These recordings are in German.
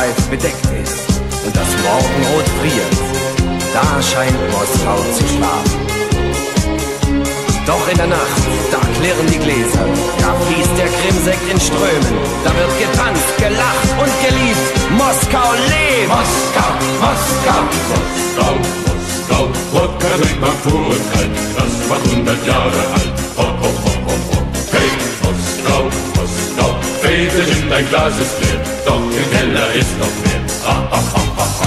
weit bedeckt ist und das Morgenrot friert, da scheint Moskau zu schlafen. Doch in der Nacht, da klirren die Gläser, da fließt der Krimsekt in Strömen, da wird getanzt, gelacht und geliebt. Moskau lebt! Moskau, Moskau, Moskau, Moskau, Wodka trinkt man pur und kalt, das war 100 Jahre alt. Ho, ho, ho, ho, ho. Hey, Moskau, Moskau, Fete in dein Glas ist leer, doch im Keller ist noch mehr. Ha, ha, ha, ha, ha.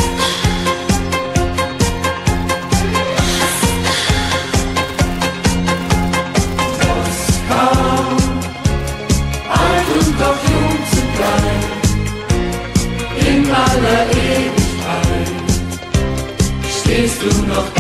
Doch jung zugleich, in aller Ewigkeit, stehst du noch